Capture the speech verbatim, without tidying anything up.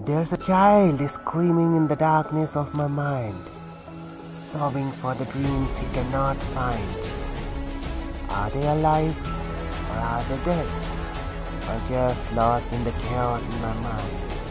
There's a child screaming in the darkness of my mind, sobbing for the dreams he cannot find. Are they alive or are they dead, or just lost in the chaos in my mind?